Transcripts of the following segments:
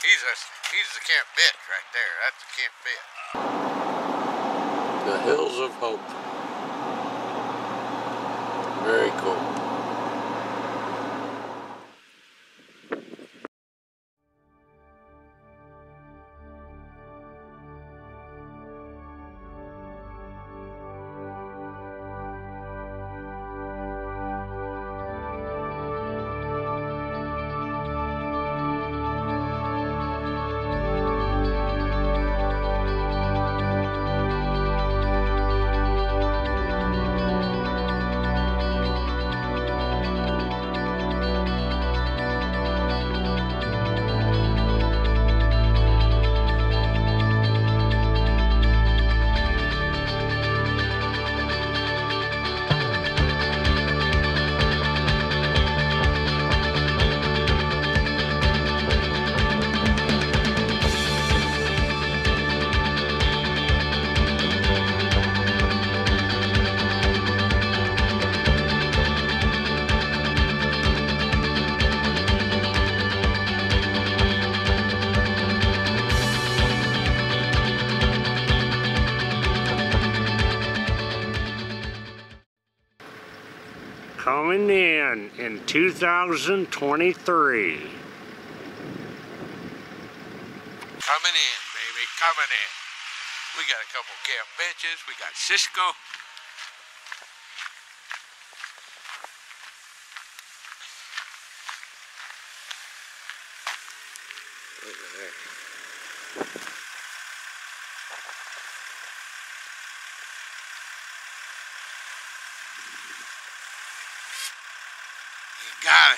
He's the camp bitch right there. That's the camp bitch. The Hills of Hope. Very cool. Coming in 2023. Coming in, baby, coming in. We got a couple camp bitches. We got Cisco. Look at that. Got it.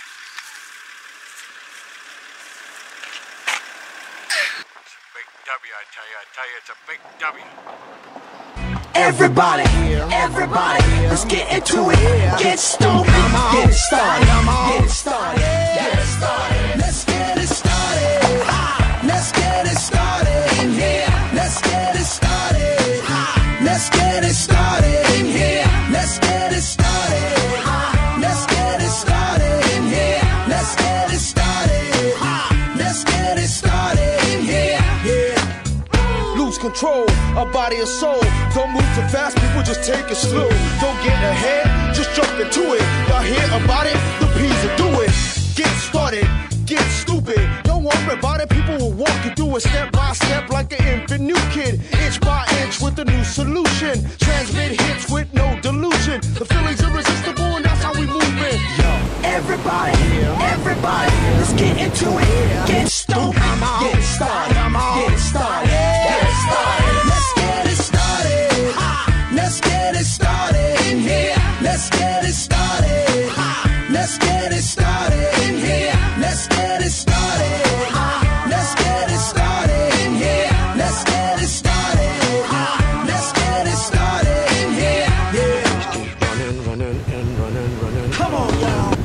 It's a big W, I tell you, it's a big W. Everybody, let's get into it. Get stupid, get it started, get it started, get it started. Let's get it started. Let's get it started in here. Let's get it started. Let's get it started in here. Let's get it started. Let's get it started in here. Let's get it started. Let's get it started in here. Yeah. Lose control of body and soul. Don't move too fast, people just take it slow. Don't get ahead, just jump into it. Y'all hear about it? The P's will do it. Get started, get stupid. Don't worry about it, people will walk you through it step by step like an infant new kid. Inch by inch with a new solution. Transmit hits with no delusion. The feeling's irresistible and that's how we move it. Yo. Everybody, let's get into it. Get stupid, get it started, get it started, get it started. Let's get it started. Let's get it started in here. Let's get it started. Let's get it started in here. Let's get it started. Let's get it started in here. Let's get it started. Let's get it started in here. Yeah. Keep running and running. Come on, y'all.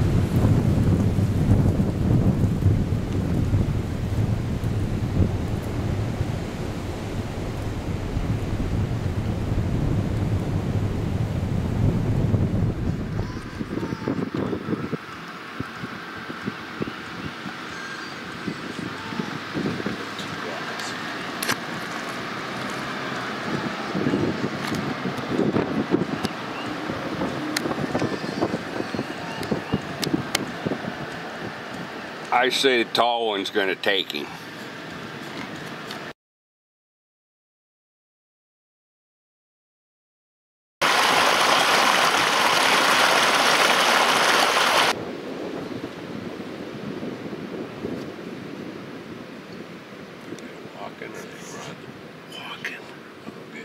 I say the tall one's gonna take him. Walking. Okay.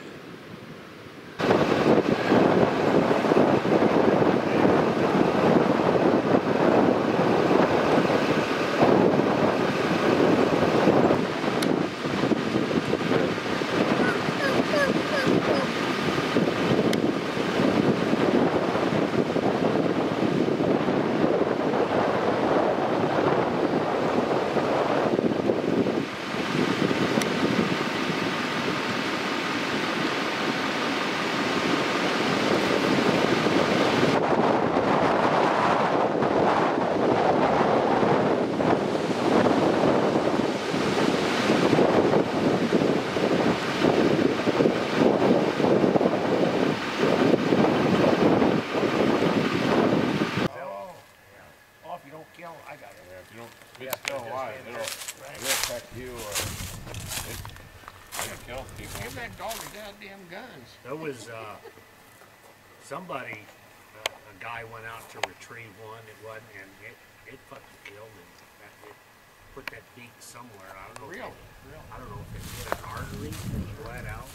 Give that dog a goddamn guns. There was somebody, a guy went out to retrieve one. It wasn't, and it fucking killed him. It put that beak somewhere. I don't know. Real. I don't know if it hit an artery and he bled out.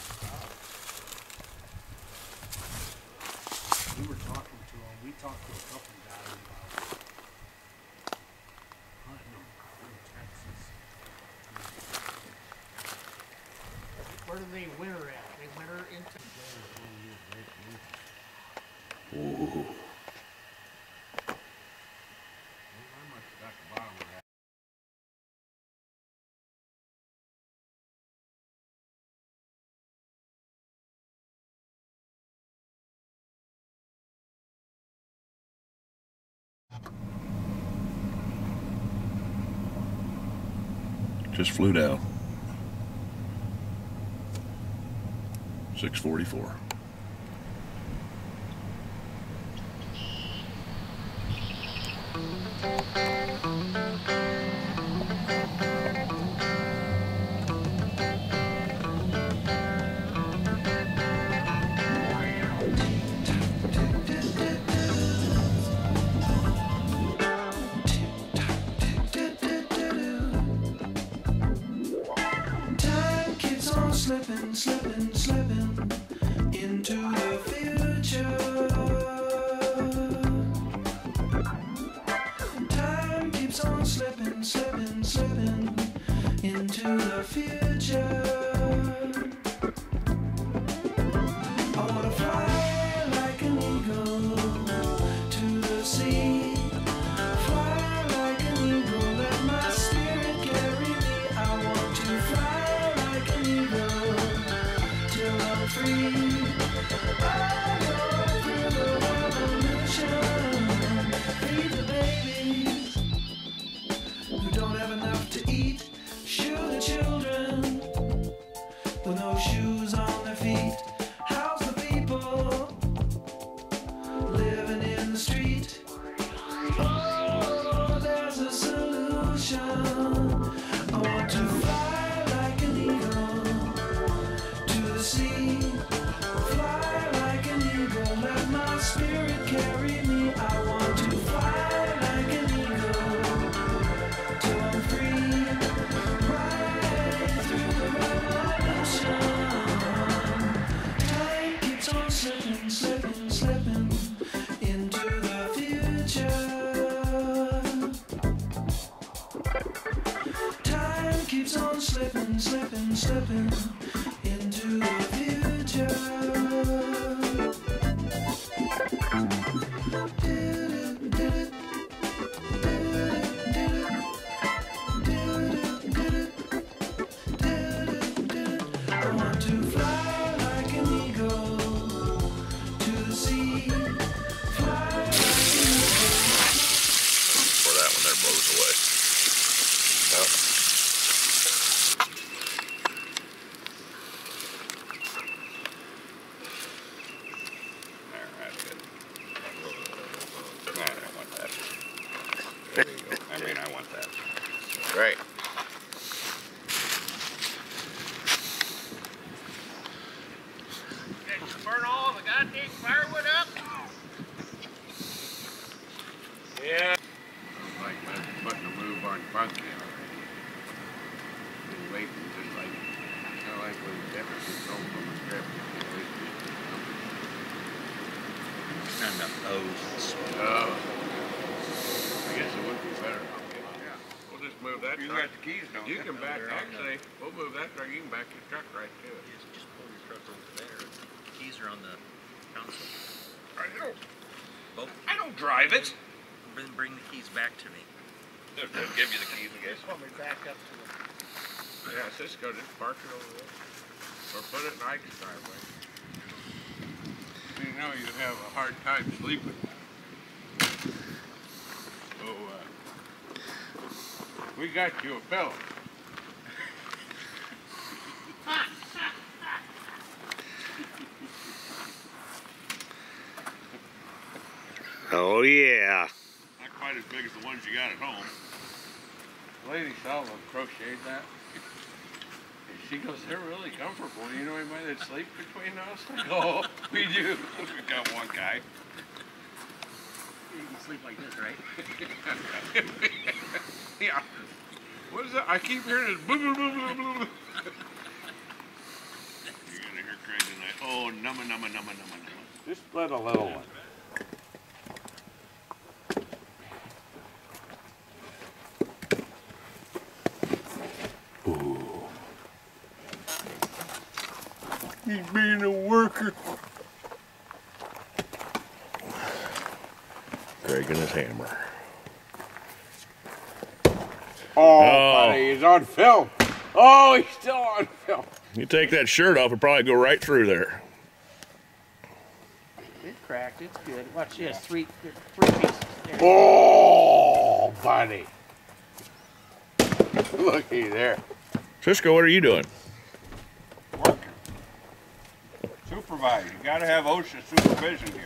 We were talking to him. We talked to a couple guys about hunting them in Texas. Where do they winter at? They winter into. Ooh. Just flew down. 6:44. Slipping, slipping, slipping into the future. Time keeps on slipping, slipping, slipping into the future. I wanna fly like an eagle to the sea. Fly like an eagle, let my spirit carry me. I want to fly like an eagle till I'm free. I go through the revolution. Feed the babies who don't have enough to eat. Shoe the children with no shoes on their feet. House the people living in the street. Oh, there's a solution. I want to fly like an eagle to the sea. Fly like an eagle, let my spirit carry me. I want to fly like an eagle till I'm free. Right through the revolution. Time keeps on slipping, slipping, slipping into the future. Time keeps on slipping, slipping, slipping into the future. I want to fly like an eagle to the sea. Fly like an eagle. Before that one there blows away. Yep. There, that's good. No, I don't want that. There you go. I mean, I want that. Great. Did you burn all the goddamn firewood up? Yeah. Like putting a move on funky already. Been waiting just like, like when Jefferson told them to grab Not enough O's. Oh. I guess it would be better. Yeah. We'll just move that You truck. got the keys, don't You you? can No, back, they're on actually, we'll move that truck. You can back your truck right to it. Just pull your truck over there. Keys are on the console. Both. I don't drive it. Bring the keys back to me. They'll give you the keys, I guess. Let me back up to the... Yeah, Cisco, just park it over there. Or put it in Ike's driveway. You know you'd have a hard time sleeping. So, we got you a pillow. Oh yeah. Not quite as big as the ones you got at home. Lady Sullivan crocheted that. She goes, they're really comfortable. You know anybody that sleeps between us? I go, oh, we do. We got one guy. You can sleep like this, right? Yeah. What is that? I keep hearing this. Blah, blah, blah, blah, blah. You're gonna hear Craig tonight. Oh, numma, numma, numma, numma, numma. Just let a little one. He's being a worker. Craig and his hammer. Oh, buddy, he's on film. Oh, he's still on film. You take that shirt off, it'll probably go right through there. It cracked. It's good. Watch this. Three pieces. There. Oh, buddy. Looky there. Cisco, what are you doing? Working. Supervise. You gotta have OSHA supervision here.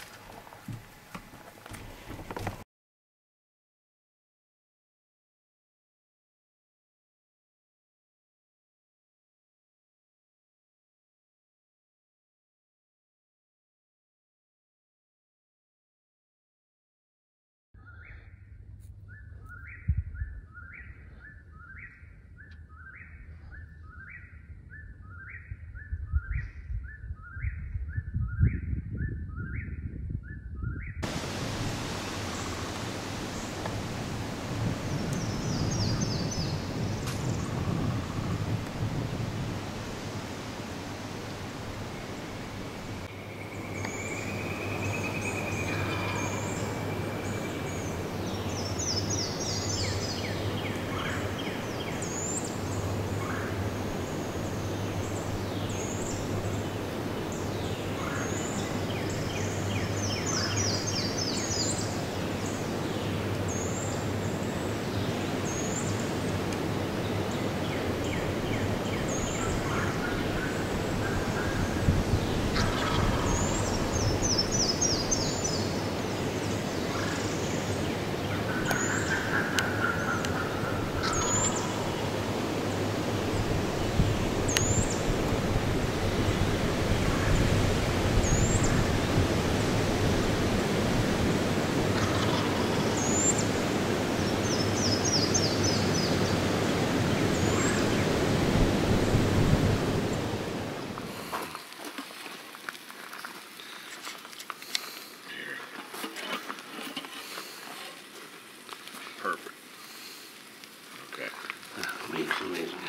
Perfect. Okay. Amazing.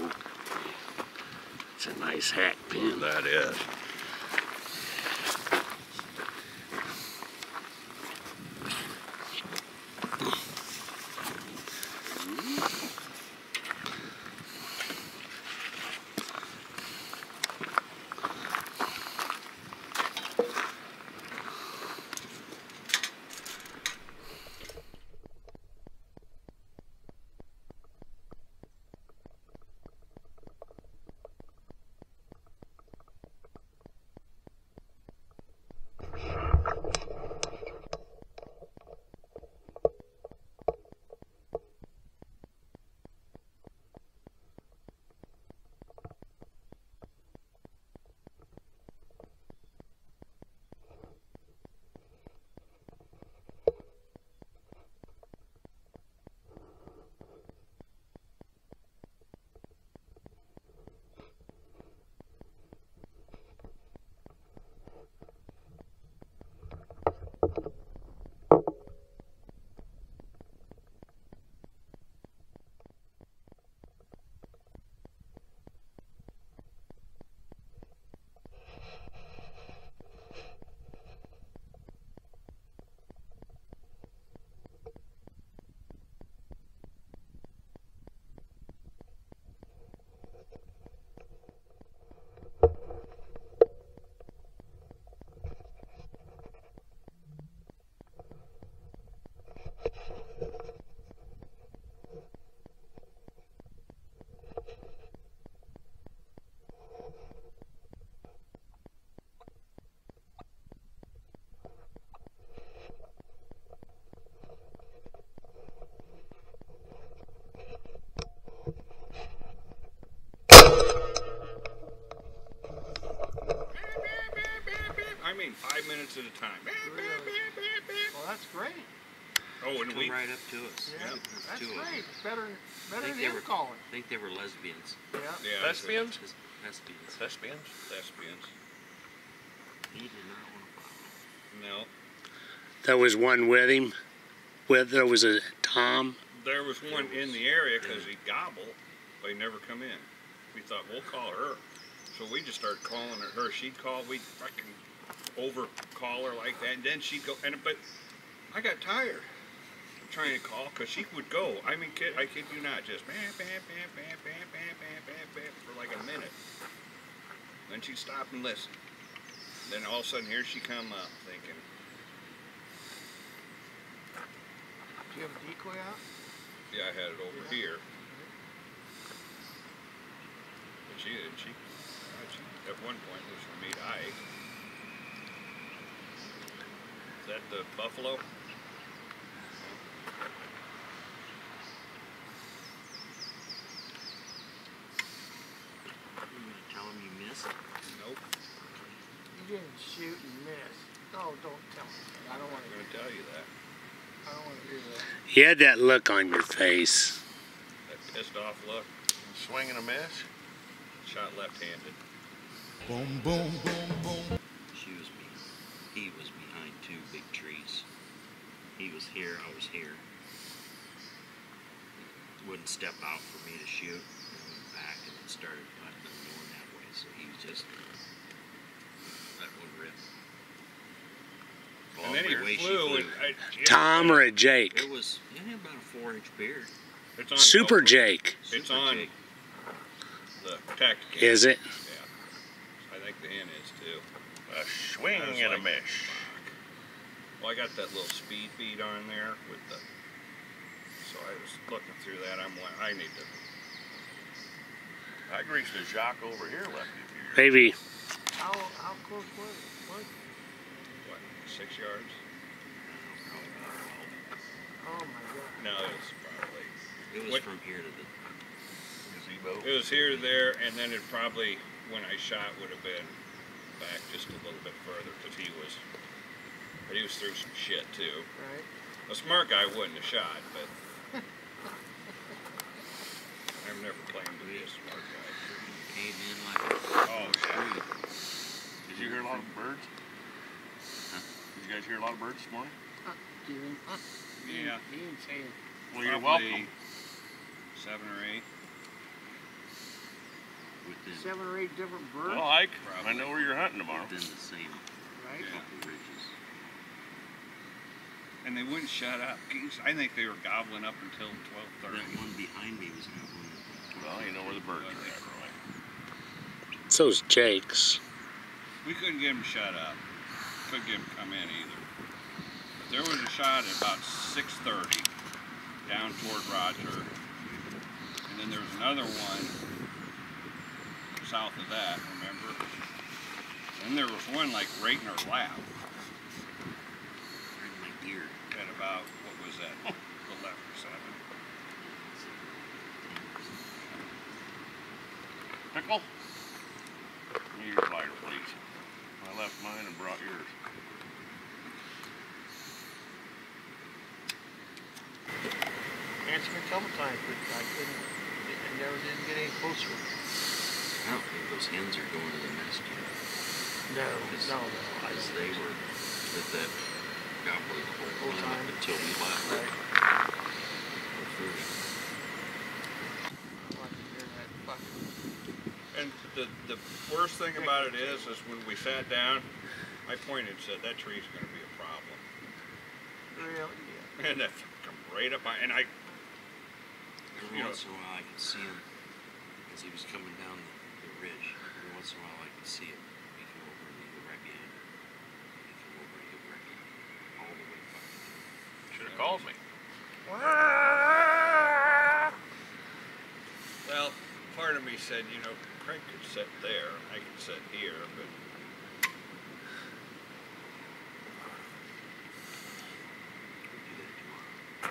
It's a nice hack pin. That is. swing 5 minutes at a time. Well, that's great. Oh, and we. Right up to us. Yeah, that's Two of great. them. Better than him calling. I think they were lesbians. Yeah. Yeah, Lesbians? Lesbians. Thespians? Thespians. He did not want to follow. No. There was one with him. There was a Tom. There was one in the area because he'd gobble, but he'd never come in. We thought, we'll call her. So we just started calling her. She'd call, we'd fucking over-call her like that, and then she'd go, but I got tired of trying to call because she would go. I mean, I kid you not, just bam, bam, bam, bam, bam, bam, bam, bam, bam, for like a minute. Then she'd stop and listen. Then all of a sudden, here she come up, thinking. Do you have a decoy out? Yeah, I had it over here. But she at one point was from me to Ike. Is that the buffalo? You gonna tell him you missed? Nope. You didn't shoot and miss. Oh, don't tell me that. I don't want I'm to. going to tell you that. I don't want to hear that. You had that look on your face. That pissed off look. Swing and a miss? Shot left-handed. Boom, boom, boom, boom. He was behind two big trees. He was here, I was here. Wouldn't step out for me to shoot. And went back and then started putting them going that way. So he was just that one rip. And then The way he she flew. Tom or a Jake? It was about a 4-inch beard. It's on Super GoPro. Jake. It's Super on Jake. the Tacticam. Is it? Yeah. I think the hen is too. A swing I was and a like, miss. fuck. Well, I got that little speed feed on there with the. So I was looking through that. I'm like, I need to. I greased a shock over here left a few years. Maybe. How close was it? What? 6 yards? Oh my God. No, it's probably. It was What- from here to the Gazebo. It was here to there, and then it probably, when I shot, would have been back just a little bit further because he was through some shit too. Right. A smart guy wouldn't have shot, but I've never claimed to be a smart guy. came in like a Oh, yeah. Did you hear a lot of birds? Did you guys hear a lot of birds this morning? Kidding. Yeah. He ain't saying. Well, you're Probably welcome. 7 or 8. within 7 or 8 different birds. Well, Ike, I know where you're hunting tomorrow. the same Right. Yeah. couple ridges. And they wouldn't shut up. Geese, I think they were gobbling up until That 12:30. one behind me was gobbling. Well, you know where the birds are at, Roy. So's Jake's. We couldn't get him to shut up. Couldn't get him to come in either. But there was a shot at about 6:30 down toward Roger. And then there was another one south of that, remember? And there was one like right in our lap Right in my ear. at about, what was that, 11 or 7. Pickle? Give me your lighter, please. I left mine and brought yours. Answered me a couple times, but I couldn't. I never did get any closer. I don't think those hens are going to the nest yet. No. Because they were with that gobbling the whole Whole time time. until we left. Right. For food. I like to hear that fucking. And the worst thing about it is when we sat down, I pointed and said, that tree's going to be a problem. Really? Yeah. And that come right up my, and I, Every once in a while I could see him as he was coming down the ridge. Every once in a while I could see him. He'd come over and he'd go right behind him. He'd come over and he'd go right behind him. All the way fucking through. Should have called me. well, part of me said, you know, Craig could sit there, I could sit here, but We'll do that tomorrow.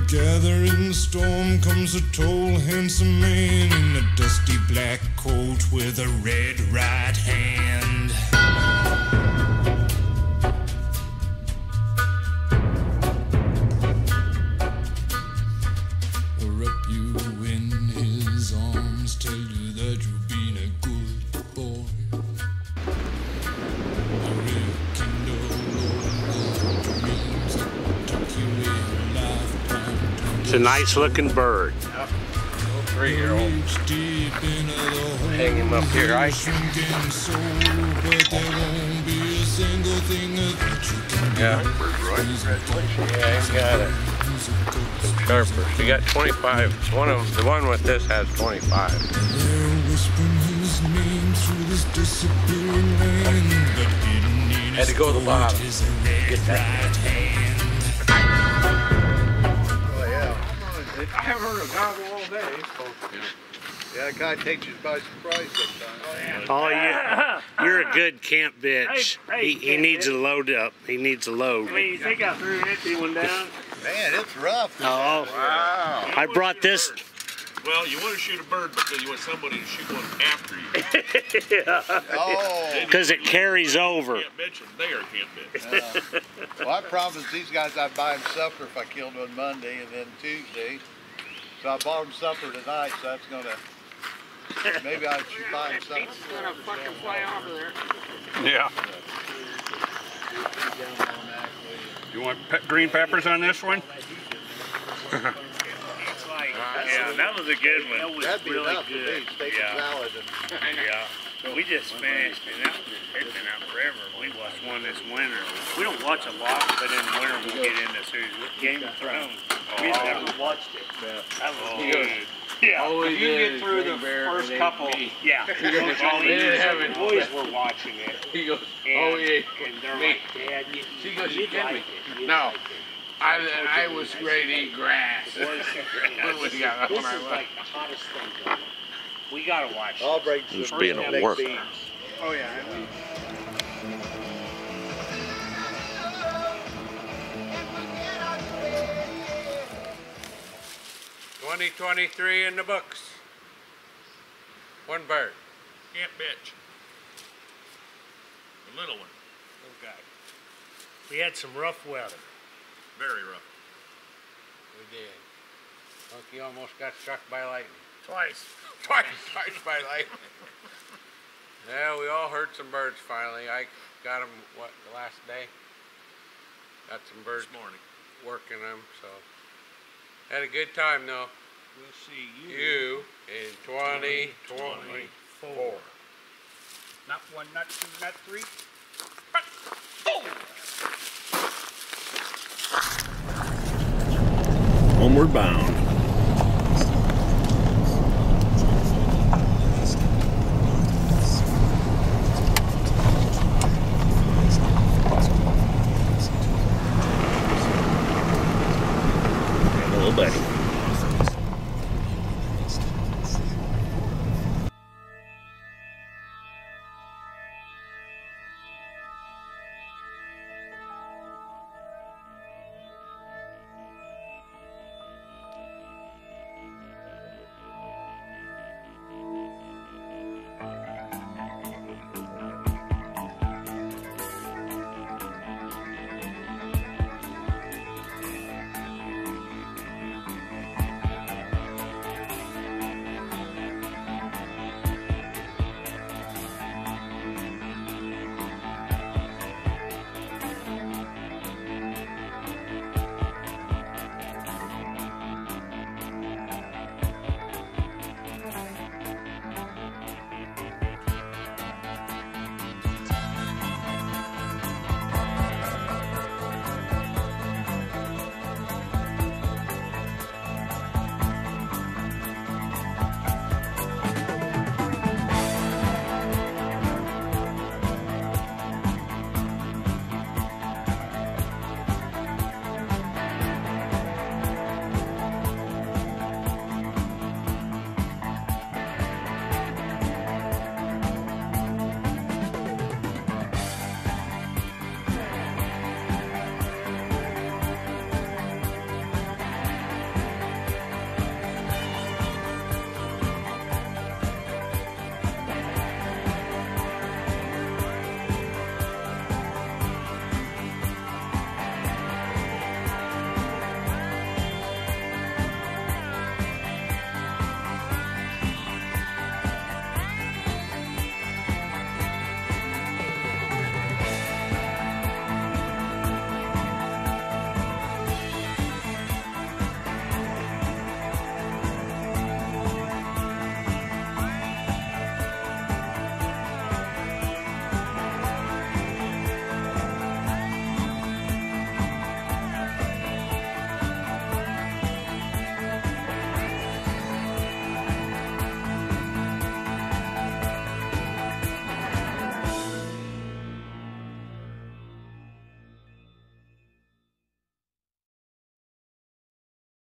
gathering storm comes a tall, handsome man in a dusty black coat with a red right hand. Wrap you in his arms, tell you that you've been a good boy. It's a nice looking bird. Yep. 3-year-old. Hang him up here, right? Yeah. Yeah, he's got it. Sharper. He got 25. The one with this has 25. Had to go to the bottom. Get that. I haven't heard a gobble all day. So. Yeah, that guy takes you by surprise sometimes. Oh, you're a good camp bitch. He needs a load up. He needs a load. I mean, you think I threw an empty one down? Man, it's rough. Oh, Wow. I brought this. Well, you want to shoot a bird because you want somebody to shoot one after you. Oh. Because it carries over. Can't bitch them there, can't bitch. Well, I promised these guys I'd buy them supper if I killed one Monday and then Tuesday. So I bought them supper tonight, so that's going to... Maybe I should buy them supper. It's going to fucking fly off of there. Yeah. You want green peppers on this one? Yeah, that was a good one. That was That'd be really enough good. for me. Steak and salad and... Yeah. We just finished, and that was it's been out forever. We watched one this winter. We don't watch a lot, but in the winter we'll get into series with Game of Thrones. We never watched it. That was good. Yeah. Always you is, get through the Big Bear, first it ain't couple. me. Yeah. The boys were watching it. He goes, And, oh yeah. and they're Me. like, Dad, She goes, you you'd kidding like me? it. You'd No. like it. I was ready to eat grass. What was got this on my is left? like the hottest thing going. We gotta watch I'll this. bring Who's some being a baked worker? beans. Oh yeah, I will. 2023 in the books. One bird. Can't bitch. The little one. Okay. We had some rough weather. Very rough. We did. Monkey almost got struck by lightning. Twice. Twice by lightning. Yeah, we all heard some birds finally. I got them, what, the last day? Got some birds This morning. working them, so. Had a good time though. We'll see You in 2024. Not one, not two, not three. Homeward bound.